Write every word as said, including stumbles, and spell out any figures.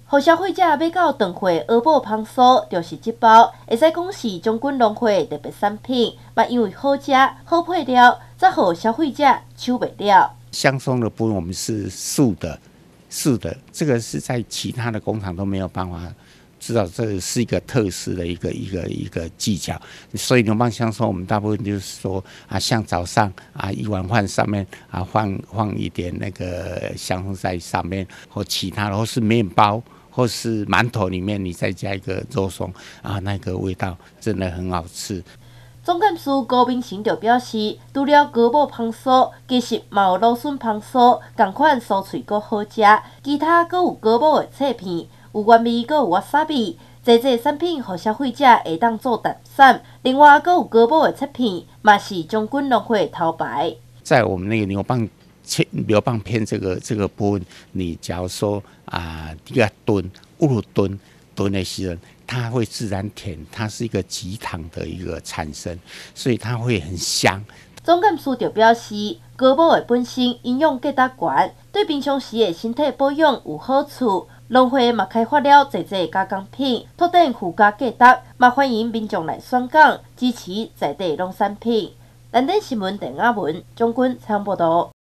互消费者要到长会鹅宝芳酥，就是这包，会使讲是将军农会特别产品，嘛因为好食、好配料，才互消费者抢袂了。 香松的部分我们是素的，素的，这个是在其他的工厂都没有办法知道，这是一个特殊的一个一个一个技巧。所以牛蒡香松我们大部分就是说啊，像早上啊一碗饭上面啊放放一点那个香松在上面，或其他的，或是面包。或是馒头里面，你再加一个肉松啊，那个味道真的很好吃。 总干事高明成就表示，除了高宝芳酥，其实嘛有芦笋芳酥，同款酥脆阁好食。其他阁有高宝的脆片，有原味阁有瓦萨比，这这产品互消费者会当做特产。另外阁有高宝的脆片，嘛是将军农会头牌。 在我们那个牛蒡。牛蒡片这个这个部分，你假如说啊，一个炖、乌鲁炖炖的时候，它会自然甜，它是一个极糖的一个产生，所以它会很香。 总干事就表示，高宝的本身营养价值悬，对平常时的身体保养有好处。农会嘛开发了侪侪加工品，拓展附加价值，嘛欢迎民众来选购支持在地农产品。南电新闻郑雅文将军采访报道。